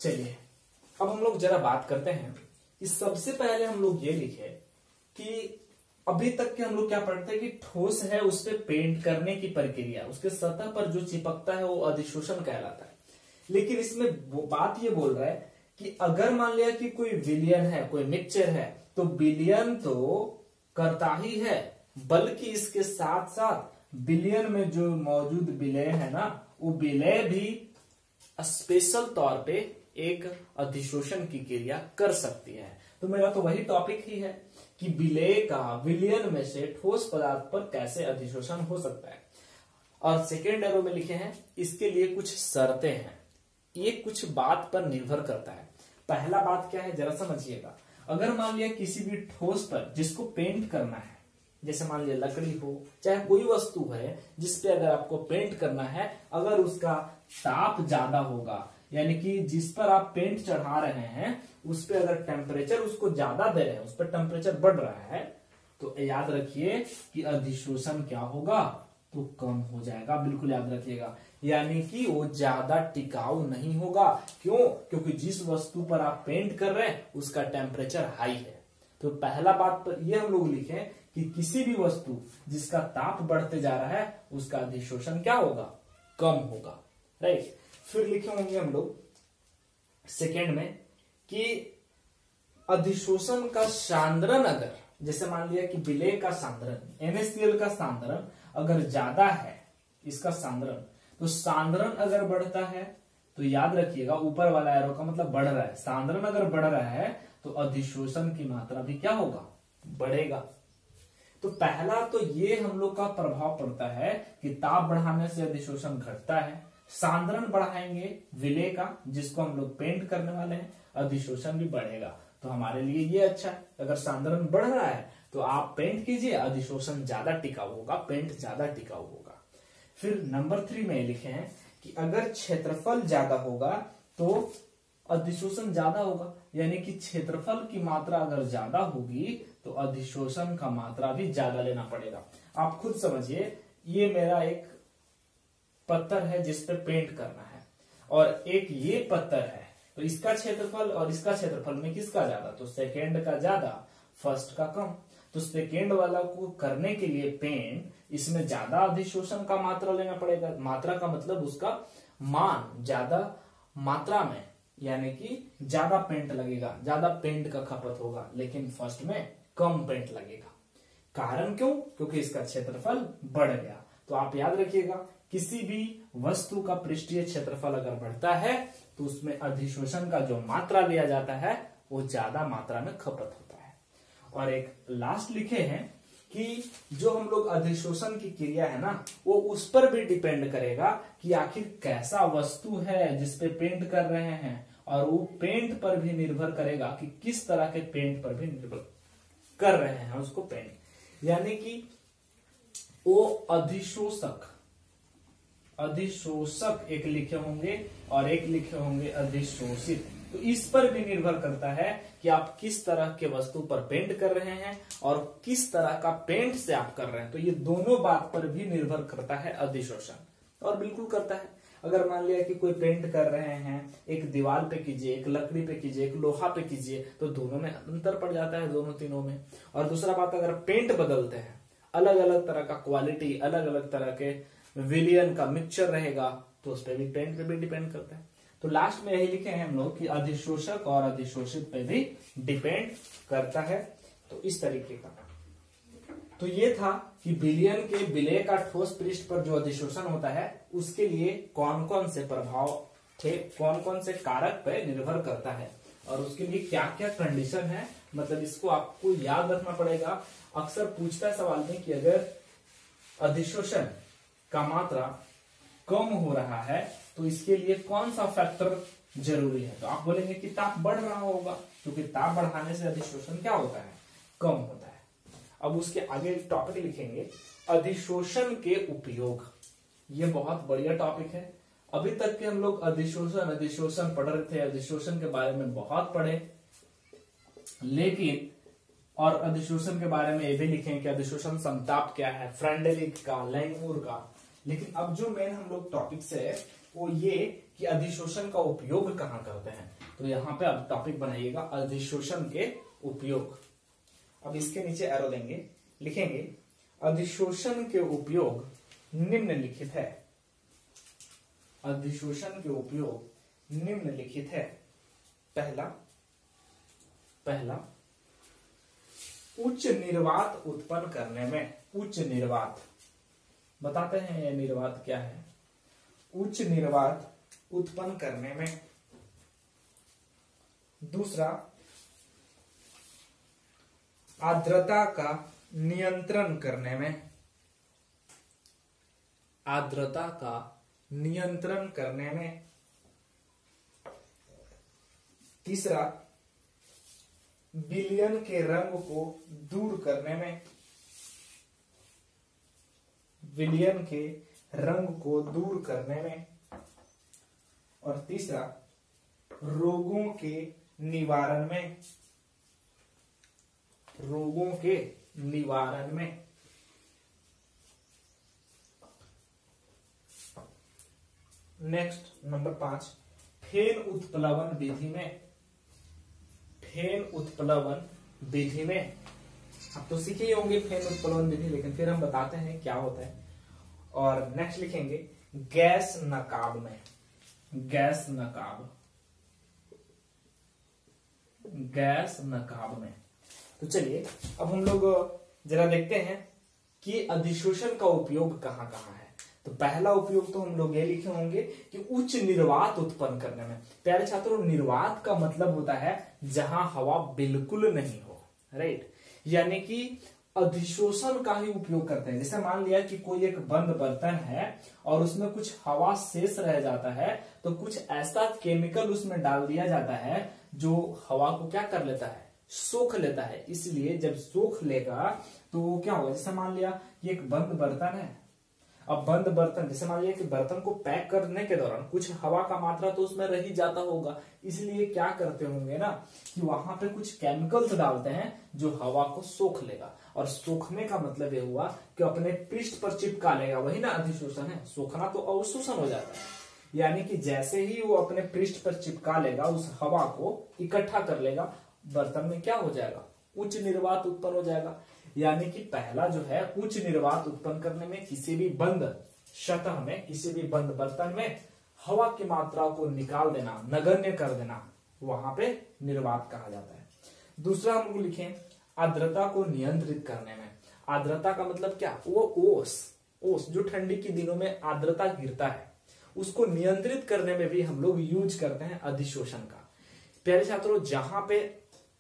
चलिए अब हम लोग जरा बात करते हैं कि सबसे पहले हम लोग ये लिखे कि अभी तक के हम लोग क्या पढ़ते हैं कि ठोस है उस पर पेंट करने की प्रक्रिया, उसके सतह पर जो चिपकता है वो अधिशोषण कहलाता है। लेकिन इसमें बात ये बोल रहा है कि अगर मान लिया कि कोई विलयन है, कोई मिक्सचर है, तो विलयन तो करता ही है, बल्कि इसके साथ साथ विलयन में जो मौजूद विलय है ना, वो विलय भी स्पेशल तौर पे एक अधिशोषण की क्रिया कर सकती है। तो मेरा तो वही टॉपिक ही है कि विलय का विलयन में से ठोस पदार्थ पर कैसे अधिशोषण हो सकता है। और सेकेंड एरो में लिखे हैं इसके लिए कुछ शर्तें हैं, ये कुछ बात पर निर्भर करता है। पहला बात क्या है जरा समझिएगा। अगर मान लिया किसी भी ठोस पर जिसको पेंट करना है, जैसे मान लिया लकड़ी हो चाहे कोई वस्तु है जिस पे अगर आपको पेंट करना है, अगर उसका ताप ज्यादा होगा, यानी कि जिस पर आप पेंट चढ़ा रहे हैं उस पे अगर टेम्परेचर उसको ज्यादा दे रहे हैं, उस पर टेम्परेचर बढ़ रहा है, तो याद रखिए कि अधिशोषण क्या होगा, तो कम हो जाएगा। बिल्कुल याद रखिएगा, यानी कि वो ज्यादा टिकाऊ नहीं होगा। क्यों? क्योंकि जिस वस्तु पर आप पेंट कर रहे हैं उसका टेम्परेचर हाई है। तो पहला बात पर ये हम लोग लिखे कि किसी भी वस्तु जिसका ताप बढ़ते जा रहा है उसका अधिशोषण क्या होगा, कम होगा। राइट। फिर लिखे होंगे हम लोग सेकेंड में कि अधिशोषण का सांद्रण, अगर जैसे मान लिया कि विलय का सांद्रण एन ए सी एल का सांद्रण अगर ज्यादा है, इसका सांद्रण, तो सांद्रण अगर बढ़ता है तो याद रखिएगा ऊपर वाला एरो का मतलब बढ़ रहा है, सांद्रण अगर बढ़ रहा है तो अधिशोषण की मात्रा भी क्या होगा, बढ़ेगा। तो पहला तो ये हम लोग का प्रभाव पड़ता है कि ताप बढ़ाने से अधिशोषण घटता है, सांद्रण बढ़ाएंगे विलय का जिसको हम लोग पेंट करने वाले हैं, अधिशोषण भी बढ़ेगा। तो हमारे लिए ये अच्छा है, अगर सांद्रण बढ़ रहा है तो आप पेंट कीजिए, अधिशोषण ज्यादा टिकाऊ होगा, पेंट ज्यादा टिकाऊ होगा। फिर नंबर थ्री में लिखे हैं कि अगर क्षेत्रफल ज्यादा होगा तो अधिशोषण ज्यादा होगा, यानी कि क्षेत्रफल की मात्रा अगर ज्यादा होगी तो अधिशोषण का मात्रा भी ज्यादा लेना पड़ेगा। आप खुद समझिए, ये मेरा एक पत्थर है जिस पे पेंट करना है और एक ये पत्थर है, तो इसका क्षेत्रफल और इसका क्षेत्रफल में किसका ज्यादा, तो सेकेंड का ज्यादा, फर्स्ट का कम। तो सेकेंड वाला को करने के लिए पेंट, इसमें ज्यादा अधिशोषण का मात्रा लेना पड़ेगा। मात्रा का मतलब उसका मान ज्यादा मात्रा में, यानी कि ज्यादा पेंट लगेगा, ज्यादा पेंट का खपत होगा, लेकिन फर्स्ट में कम पेंट लगेगा। कारण क्यों? क्योंकि इसका क्षेत्रफल बढ़ गया। तो आप याद रखिएगा, किसी भी वस्तु का पृष्ठीय क्षेत्रफल अगर बढ़ता है तो उसमें अधिशोषण का जो मात्रा लिया जाता है वो ज्यादा मात्रा में खपत होता है। और एक लास्ट लिखे हैं कि जो हम लोग अधिशोषण की क्रिया है ना, वो उस पर भी डिपेंड करेगा कि आखिर कैसा वस्तु है जिसपे पेंट कर रहे हैं, और वो पेंट पर भी निर्भर करेगा कि किस तरह के पेंट पर भी निर्भर कर रहे हैं उसको पेंट, यानी कि वो अधिशोषक अधिशोषक एक लिखे होंगे और एक लिखे होंगे अधिशोषित। तो इस पर भी निर्भर करता है कि आप किस तरह के वस्तु पर पेंट कर रहे हैं और किस तरह का पेंट से आप कर रहे हैं। तो ये दोनों बात पर भी निर्भर करता है अधिशोषण, और बिल्कुल करता है। अगर मान लिया कि कोई पेंट कर रहे हैं, एक दीवार पे कीजिए, एक लकड़ी पे कीजिए, एक लोहा पे कीजिए, तो दोनों में अंतर पड़ जाता है, दोनों तीनों में। और दूसरा बात, अगर पेंट बदलते हैं, अलग अलग तरह का क्वालिटी, अलग अलग तरह के विलियन का मिक्सचर रहेगा, तो उस पर भी पेंट पे भी डिपेंड करता है। तो लास्ट में यही लिखे हैं हम लोग कि अधिशोषक और अधिशोषित पे भी डिपेंड करता है। तो इस तरीके का तो ये था कि विलयन के विलय का ठोस पृष्ठ पर जो अधिशोषण होता है उसके लिए कौन कौन से प्रभाव थे, कौन कौन से कारक पे निर्भर करता है, और उसके लिए क्या क्या कंडीशन है। मतलब इसको आपको याद रखना पड़ेगा। अक्सर पूछता है सवाल में कि अगर अधिशोषण का मात्रा कम हो रहा है तो इसके लिए कौन सा फैक्टर जरूरी है, तो आप बोलेंगे कि ताप बढ़ रहा होगा, क्योंकि ताप बढ़ाने से अधिशोषण क्या होता है, कम होता है। अब उसके आगे टॉपिक लिखेंगे अधिशोषण के उपयोग। ये बहुत बढ़िया टॉपिक है। अभी तक के हम लोग अधिशोषण अधिशोषण पढ़ रहे थे, अधिशोषण के बारे में बहुत पढ़े, लेकिन और अधिशोषण के बारे में ये भी लिखें कि अधिशोषण समताप क्या है, फ्रेंडेलिक का, लैंगमुर का। लेकिन अब जो मेन हम लोग टॉपिक से है वो ये कि अधिशोषण का उपयोग कहाँ करते हैं। तो यहाँ पे अब टॉपिक बनाइएगा अधिशोषण के उपयोग। अब इसके नीचे एरो देंगे, लिखेंगे अधिशोषण के उपयोग निम्नलिखित है। अधिशोषण के उपयोग निम्नलिखित है। पहला पहला उच्च निर्वात उत्पन्न करने में। उच्च निर्वात बताते हैं ये निर्वात क्या है। उच्च निर्वात उत्पन्न करने में। दूसरा आर्द्रता का नियंत्रण करने में। आर्द्रता का नियंत्रण करने में। तीसरा विलयन के रंग को दूर करने में। विलयन के रंग को दूर करने में। और तीसरा रोगों के निवारण में। रोगों के निवारण में। नेक्स्ट नंबर पांच, फेन उत्प्लवन विधि में। फेन उत्प्लवन विधि में आप तो सीखे ही होंगे फेन उत्प्लवन विधि, लेकिन फिर हम बताते हैं क्या होता है। और नेक्स्ट लिखेंगे गैस नकाब में। गैस नकाब। गैस नकाब में। तो चलिए अब हम लोग जरा देखते हैं कि अधिशोषण का उपयोग कहां कहां है। तो पहला उपयोग तो हम लोग ये लिखे होंगे कि उच्च निर्वात उत्पन्न करने में। प्यारे छात्रों, निर्वात का मतलब होता है जहां हवा बिल्कुल नहीं हो, राइट। यानी कि अधिशोषण का ही उपयोग करते हैं। जैसे मान लिया कि कोई एक बंद बर्तन है और उसमें कुछ हवा शेष रह जाता है, तो कुछ ऐसा केमिकल उसमें डाल दिया जाता है जो हवा को क्या कर लेता है, सोख लेता है। इसलिए जब सोख लेगा तो वो क्या होगा, जैसे मान लिया कि एक बंद बर्तन है। अब बंद बर्तन, जैसे मान लिया कि बर्तन को पैक करने के दौरान कुछ हवा का मात्रा तो उसमें रह ही जाता होगा, इसलिए क्या करते होंगे ना कि वहां पे कुछ केमिकल्स डालते हैं जो हवा को सोख लेगा। और सोखने का मतलब ये हुआ कि अपने पृष्ठ पर चिपका लेगा, वही ना अधिशोषण है। सोखना तो अवशोषण हो जाता है। यानी कि जैसे ही वो अपने पृष्ठ पर चिपका लेगा, उस हवा को इकट्ठा कर लेगा, बर्तन में क्या हो जाएगा, उच्च निर्वात उत्पन्न हो जाएगा। यानी कि पहला जो है उच्च निर्वात उत्पन्न करने में, किसी भी बंद सतह में, किसी भी बंद बर्तन में हवा की मात्रा को निकाल देना, नगण्य कर देना, वहां पे निर्वात कहा जाता है। दूसरा हम लोग लिखें आर्द्रता को नियंत्रित करने में। आर्द्रता का मतलब क्या, वो ओस ओस जो ठंडी के दिनों में आर्द्रता गिरता है, उसको नियंत्रित करने में भी हम लोग यूज करते हैं अधिशोषण का। प्यारे छात्रों, जहां पे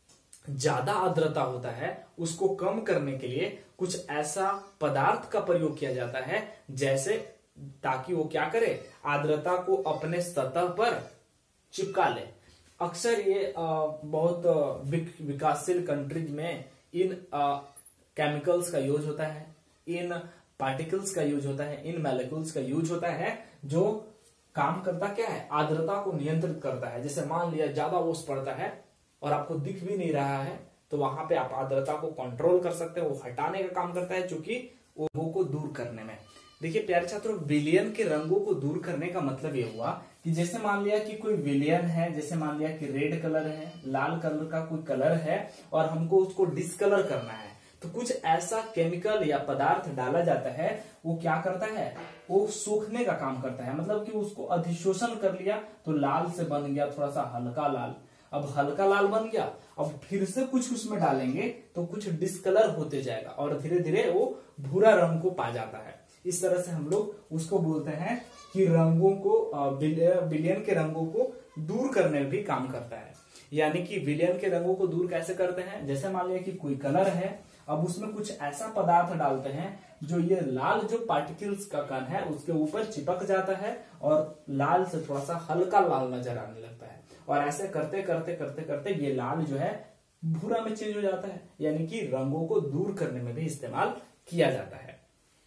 ज्यादा आर्द्रता होता है उसको कम करने के लिए कुछ ऐसा पदार्थ का प्रयोग किया जाता है, जैसे ताकि वो क्या करे, आर्द्रता को अपने सतह पर चिपका ले। अक्सर ये आ, बहुत विकासशील कंट्रीज में इन केमिकल्स का यूज होता है, इन पार्टिकल्स का यूज होता है, इन मॉलिक्यूल्स का यूज होता है, जो काम करता क्या है, आर्द्रता को नियंत्रित करता है। जैसे मान लिया ज्यादा ओस पड़ता है और आपको दिख भी नहीं रहा है, तो वहां पे आप आर्द्रता को कंट्रोल कर सकते हैं, वो हटाने का काम करता है, चूंकि ओहो को दूर करने में। देखिए प्यारे छात्रों, विलयन के रंगों को दूर करने का मतलब ये हुआ कि जैसे मान लिया कि कोई विलयन है, जैसे मान लिया कि रेड कलर है, लाल कलर का कोई कलर है और हमको उसको डिस्कलर करना है, तो कुछ ऐसा केमिकल या पदार्थ डाला जाता है, वो क्या करता है, वो सूखने का काम करता है। मतलब कि उसको अधिशोषण कर लिया तो लाल से बन गया थोड़ा सा हल्का लाल। अब हल्का लाल बन गया, अब फिर से कुछ उसमें डालेंगे तो कुछ डिस्कलर होते जाएगा और धीरे धीरे वो भूरा रंग को पा जाता है। इस तरह से हम लोग उसको बोलते हैं कि रंगों को, विलयन के रंगों को दूर करने में भी काम करता है। यानी कि विलयन के रंगों को दूर कैसे करते हैं, जैसे मान लिया कि कोई कलर है, अब उसमें कुछ ऐसा पदार्थ डालते हैं जो ये लाल जो पार्टिकल्स का कण है उसके ऊपर चिपक जाता है और लाल से थोड़ा सा हल्का लाल नजर आने लगता है। और ऐसे करते करते करते करते ये लाल जो है भूरा में चेंज हो जाता है। यानी कि रंगों को दूर करने में भी इस्तेमाल किया जाता है।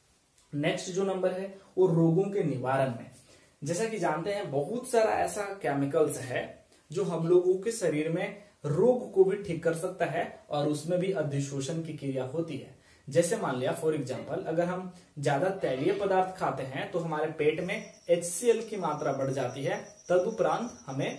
नेक्स्ट जो नंबर है वो रोगों के निवारण में। जैसा कि जानते हैं बहुत सारा ऐसा केमिकल्स है जो हम लोगों के शरीर में रोग को भी ठीक कर सकता है और उसमें भी अधिशोषण की क्रिया होती है। जैसे मान लिया फॉर एग्जांपल, अगर हम ज्यादा तैलीय पदार्थ खाते हैं तो हमारे पेट में एच सी एल की मात्रा बढ़ जाती है, तदुपरांत हमें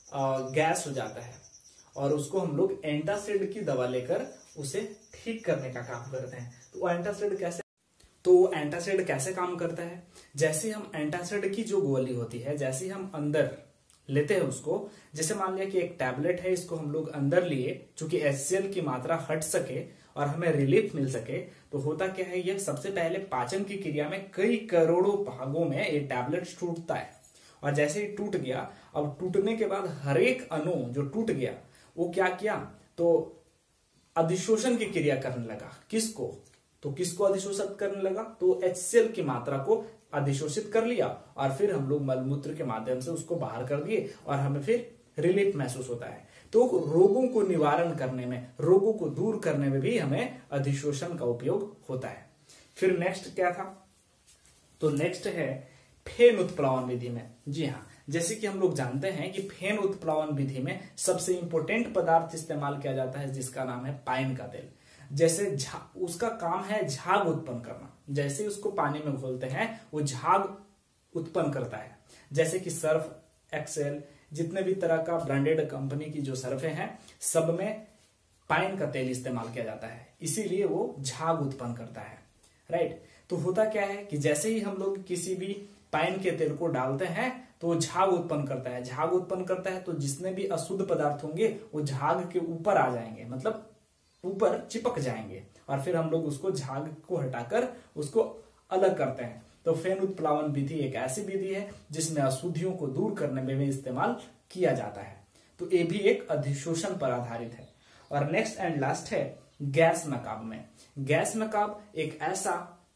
गैस हो जाता है और उसको हम लोग एंटासिड की दवा लेकर उसे ठीक करने का काम करते हैं। तो एंटासिड कैसे तो एंटासिड कैसे काम करता है? जैसे हम एंटासिड की जो गोली होती है, जैसे हम अंदर लेते हैं उसको, जैसे मान लिया कि एक टैबलेट है, इसको हम लोग अंदर लिए, चूंकि एचसीएल की मात्रा हट सके और हमें रिलीफ मिल सके, तो होता क्या है, यह सबसे पहले पाचन की क्रिया में कई करोड़ों भागों में ये टैबलेट टूटता है। और जैसे ही टूट गया, अब टूटने के बाद हर एक अणु जो टूट गया वो क्या किया, तो अधिशोषण की क्रिया करने लगा। किसको? तो किसको अधिशोषित करने लगा? तो एचसीएल की मात्रा को अधिशोषित कर लिया और फिर हम लोग मलमूत्र के माध्यम से उसको बाहर कर दिए और हमें फिर रिलीफ महसूस होता है। तो रोगों को निवारण करने में, रोगों को दूर करने में भी हमें अधिशोषण का उपयोग होता है। फिर नेक्स्ट क्या था? तो नेक्स्ट है फेन उत्प्लावन विधि में। जी हाँ, जैसे कि हम लोग जानते हैं कि फेन उत्प्लावन विधि में सबसे इंपॉर्टेंट पदार्थ इस्तेमाल किया जाता है जिसका नाम है पाइन का तेल। जैसे उसका काम है झाग उत्पन्न करना। जैसे उसको पानी में घोलते हैं वो झाग उत्पन्न करता है। जैसे कि सर्फ एक्सेल, जितने भी तरह का ब्रांडेड कंपनी की जो सर्फे हैं, सब में पाइन का तेल इस्तेमाल किया जाता है, इसीलिए वो झाग उत्पन्न करता है। राइट। तो होता क्या है कि जैसे ही हम लोग किसी भी पाइन के तेल को डालते हैं तो वो झाग उत्पन्न करता है। झाग उत्पन्न करता है तो जितने भी अशुद्ध पदार्थ होंगे वो झाग के ऊपर आ जाएंगे, मतलब ऊपर चिपक जाएंगे, और फिर हम लोग उसको झाग को हटाकर उसको अलग करते हैं। तो फेन उत्प्लावन विधि एक ऐसी विधि है जिसमें अशुद्धियों को दूर करने में भी इस्तेमाल किया जाता है। तो ये भी एक अधिशोषण पर आधारित है। और नेक्स्ट एंड लास्ट है गैस नकाब में। गैस नकाब एक ऐसा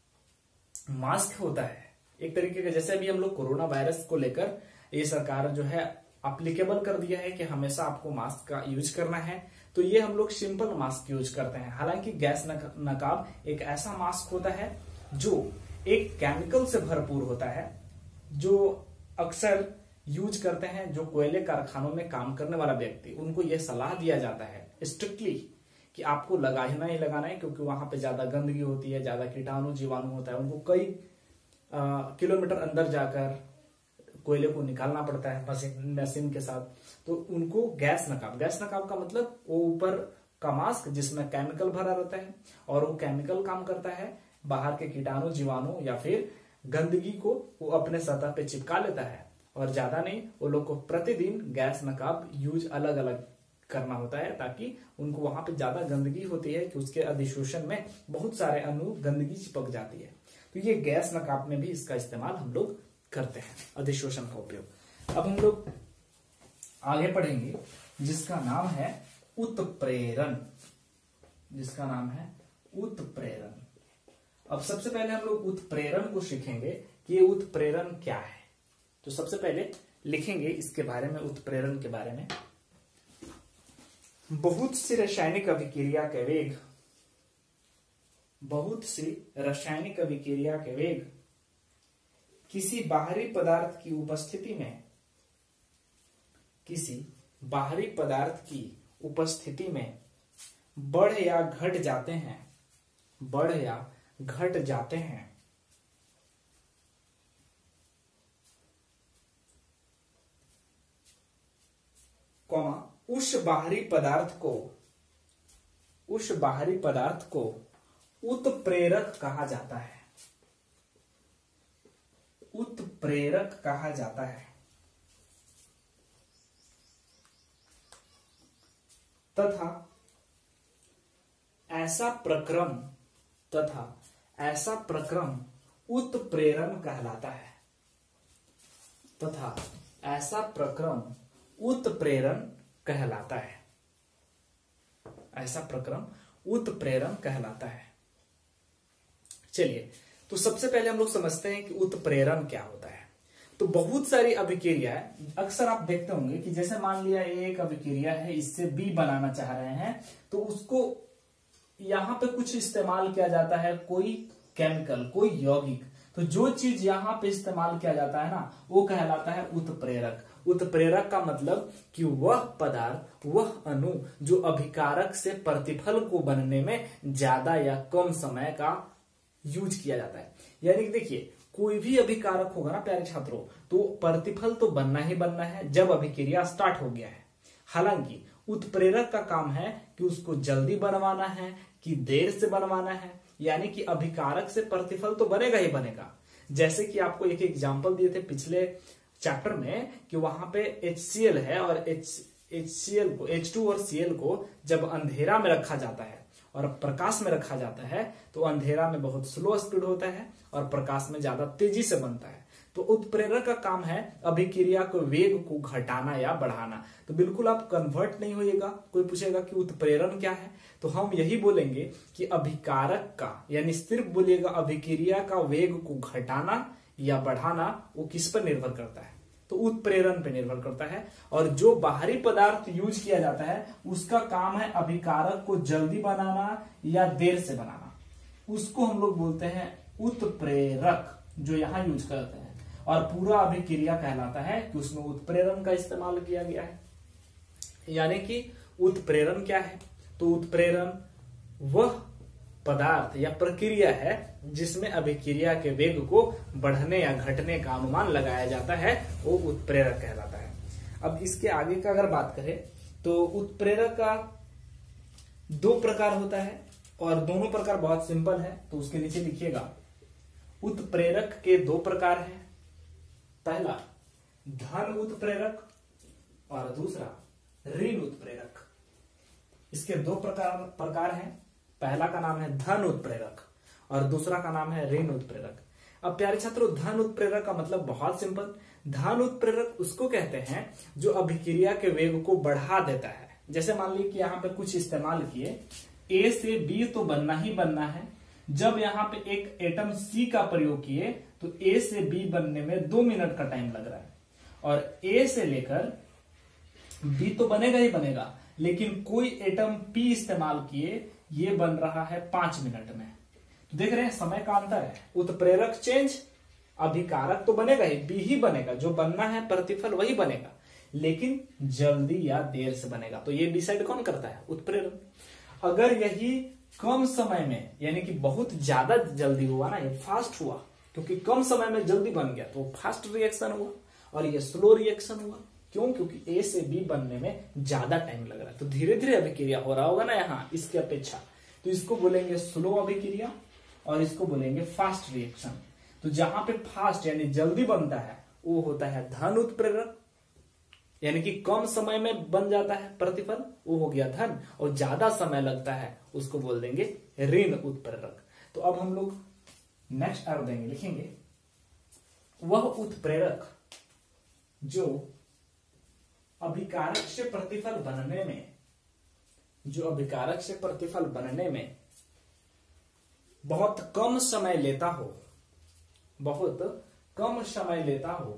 मास्क होता है, एक तरीके का, जैसे अभी हम लोग कोरोना वायरस को लेकर ये सरकार जो है एप्लीकेबल कर दिया है कि हमेशा आपको मास्क का यूज करना है, तो ये हम लोग सिंपल मास्क यूज करते हैं। हालांकि गैस नकाब एक ऐसा मास्क होता है जो एक केमिकल से भरपूर होता है, जो अक्सर यूज करते हैं जो कोयले कारखानों में काम करने वाला व्यक्ति, उनको यह सलाह दिया जाता है स्ट्रिक्टली कि आपको लगाना ही लगाना है, क्योंकि वहां पे ज्यादा गंदगी होती है, ज्यादा कीटाणु जीवाणु होता है, उनको कई किलोमीटर अंदर जाकर कोयले को निकालना पड़ता है मशीन मशीन के साथ। तो उनको गैस नकाब, गैस नकाब का मतलब वो ऊपर का मास्क जिसमें केमिकल भरा रहता है, और वो केमिकल काम करता है बाहर के कीटाणु जीवाणु या फिर गंदगी को वो अपने सतह पे चिपका लेता है। और ज्यादा नहीं, वो लोग को प्रतिदिन गैस नकाब यूज अलग अलग करना होता है, ताकि उनको वहां पे ज्यादा गंदगी होती है कि उसके अधिशोषण में बहुत सारे अणु गंदगी चिपक जाती है। तो ये गैस नकाब में भी इसका इस्तेमाल हम लोग करते हैं, अधिशोषण का उपयोग। अब हम लोग आगे पढ़ेंगे जिसका नाम है उत्प्रेरण, जिसका नाम है उत्प्रेरण। अब सबसे पहले हम लोग उत्प्रेरण को सीखेंगे कि ये उत्प्रेरण क्या है। तो सबसे पहले लिखेंगे इसके बारे में, उत्प्रेरण के बारे में। बहुत सी रासायनिक अभिक्रिया के वेग, बहुत सी रासायनिक अभिक्रिया के वेग किसी बाहरी पदार्थ की उपस्थिति में, किसी बाहरी पदार्थ की उपस्थिति में बढ़ या घट जाते हैं, बढ़ या घट जाते हैं। कौमा उस बाहरी पदार्थ को, उस बाहरी पदार्थ को उत्प्रेरक कहा जाता है, उत्प्रेरक कहा जाता है। तथा ऐसा प्रक्रम, तथा ऐसा प्रक्रम उत्प्रेरण कहलाता है, तथा ऐसा प्रक्रम उत्प्रेरण कहलाता है, ऐसा प्रक्रम उत्प्रेरण कहलाता है। चलिए, तो सबसे पहले हम लोग समझते हैं कि उत्प्रेरण क्या होता है। तो बहुत सारी अभिक्रिया है, अक्सर आप देखते होंगे कि जैसे मान लिया एक अभिक्रिया है, इससे बी बनाना चाह रहे हैं, तो उसको यहां पे कुछ इस्तेमाल किया जाता है, कोई केमिकल, कोई यौगिक। तो जो चीज यहां पे इस्तेमाल किया जाता है ना, वो कहलाता है उत्प्रेरक। उत्प्रेरक का मतलब कि वह पदार्थ, वह अणु जो अभिकारक से प्रतिफल को बनने में ज्यादा या कम समय का यूज किया जाता है। यानी कि देखिए, कोई भी अभिकारक होगा ना प्यारे छात्रों, तो प्रतिफल तो बनना ही बनना है जब अभिक्रिया स्टार्ट हो गया है। हालांकि उत्प्रेरक का काम है कि उसको जल्दी बनवाना है कि देर से बनवाना है, यानी कि अभिकारक से प्रतिफल तो बनेगा ही बनेगा। जैसे कि आपको एक एग्जांपल दिए थे पिछले चैप्टर में कि वहां पे एच सी एल है और एच एच सी एल को एच टू और सी एल को जब अंधेरा में रखा जाता है और प्रकाश में रखा जाता है तो अंधेरा में बहुत स्लो स्पीड होता है और प्रकाश में ज्यादा तेजी से बनता है। तो उत्प्रेरक का काम है अभिक्रिया को वेग को घटाना या बढ़ाना। तो बिल्कुल आप कन्वर्ट नहीं होइएगा। कोई पूछेगा कि उत्प्रेरण क्या है, तो हम यही बोलेंगे कि अभिकारक का, यानी सिर्फ बोलिएगा अभिक्रिया का वेग को घटाना या बढ़ाना वो किस पर निर्भर करता है, तो उत्प्रेरण पर निर्भर करता है। और जो बाहरी पदार्थ यूज किया जाता है उसका काम है अभिकारक को जल्दी बनाना या देर से बनाना, उसको हम लोग बोलते हैं उत्प्रेरक, जो यहां यूज करते हैं। और पूरा अभिक्रिया कहलाता है कि उसमें उत्प्रेरण का इस्तेमाल किया गया है। यानी कि उत्प्रेरण क्या है, तो उत्प्रेरण वह पदार्थ या प्रक्रिया है जिसमें अभिक्रिया के वेग को बढ़ने या घटने का अनुमान लगाया जाता है, वो उत्प्रेरक कहलाता है। अब इसके आगे का अगर बात करें तो उत्प्रेरक का दो प्रकार होता है और दोनों प्रकार बहुत सिंपल है, तो उसके नीचे लिखिएगा उत्प्रेरक के दो प्रकार हैं। पहला धन उत्प्रेरक और दूसरा ऋण उत्प्रेरक। इसके दो प्रकार प्रकार हैं। पहला का नाम है धन उत्प्रेरक और दूसरा का नाम है ऋण उत्प्रेरक। अब प्यारे छात्रों, धन उत्प्रेरक का मतलब बहुत सिंपल। धन उत्प्रेरक उसको कहते हैं जो अभिक्रिया के वेग को बढ़ा देता है। जैसे मान लीजिए कि यहाँ पे कुछ इस्तेमाल किए, ए से बी तो बनना ही बनना है। जब यहाँ पे एक एटम सी का प्रयोग किए तो ए से बी बनने में दो मिनट का टाइम लग रहा है, और ए से लेकर बी तो बनेगा ही बनेगा, लेकिन कोई एटम पी इस्तेमाल किए ये बन रहा है पांच मिनट में। तो देख रहे हैं समय का अंतर है। उत्प्रेरक चेंज, अभिकारक तो बनेगा ही, बी ही बनेगा, जो बनना है प्रतिफल वही बनेगा, लेकिन जल्दी या देर से बनेगा। तो ये डिसाइड कौन करता है, उत्प्रेरक। अगर यही कम समय में, यानी कि बहुत ज्यादा जल्दी हुआ ना, ये फास्ट हुआ, क्योंकि कम समय में जल्दी बन गया तो फास्ट रिएक्शन हुआ, और ये स्लो रिएक्शन हुआ। क्यों? क्योंकि ए से बी बनने में ज्यादा टाइम लग रहा है, तो धीरे धीरे अभिक्रिया हो रहा होगा ना यहाँ इसके अपेक्षा। तो इसको बोलेंगे स्लो अभिक्रिया और इसको बोलेंगे फास्ट रिएक्शन। तो जहां पे फास्ट यानी जल्दी बनता है वो होता है धन उत्प्रेरक, यानी कि कम समय में बन जाता है प्रतिफल, वो हो गया धन, और ज्यादा समय लगता है उसको बोल देंगे ऋण उत्प्रेरक। तो अब हम लोग नेक्स्ट अर्थ देंगे, लिखेंगे वह उत्प्रेरक जो अभिकारक से प्रतिफल बनने में जो अभिकारक से प्रतिफल बनने में बहुत कम समय लेता हो, बहुत कम समय लेता हो,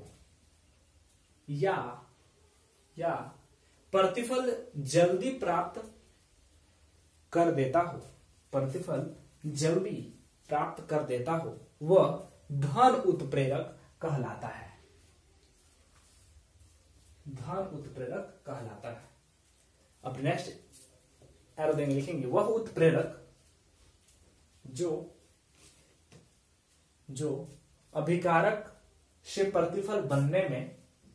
या या प्रतिफल जल्दी प्राप्त कर देता हो, प्रतिफल जल्दी प्राप्त कर देता हो, वह धन उत्प्रेरक कहलाता है। धन उत्प्रेरक कहलाता है। अब नेक्स्ट एरो देंगे, लिखेंगे वह उत्प्रेरक जो जो अभिकारक से प्रतिफल बनने में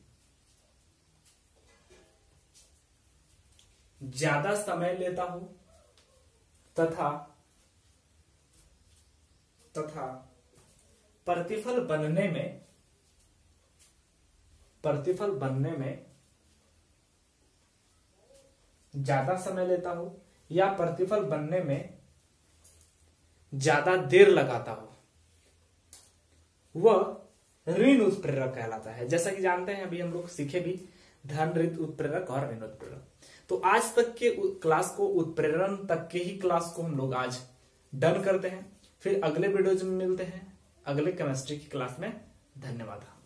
ज्यादा समय लेता हो तथा तथा प्रतिफल बनने में प्रतिफल बनने में ज्यादा समय लेता हो, या प्रतिफल बनने में ज्यादा देर लगाता हो, वह ऋण उत्प्रेरक कहलाता है। जैसा कि जानते हैं, अभी हम लोग सीखे भी धन ऋण उत्प्रेरक और ऋण उत्प्रेरक। तो आज तक के क्लास को, उत्प्रेरण तक के ही क्लास को हम लोग आज डन करते हैं। फिर अगले वीडियोज में मिलते हैं अगले केमिस्ट्री की क्लास में। धन्यवाद।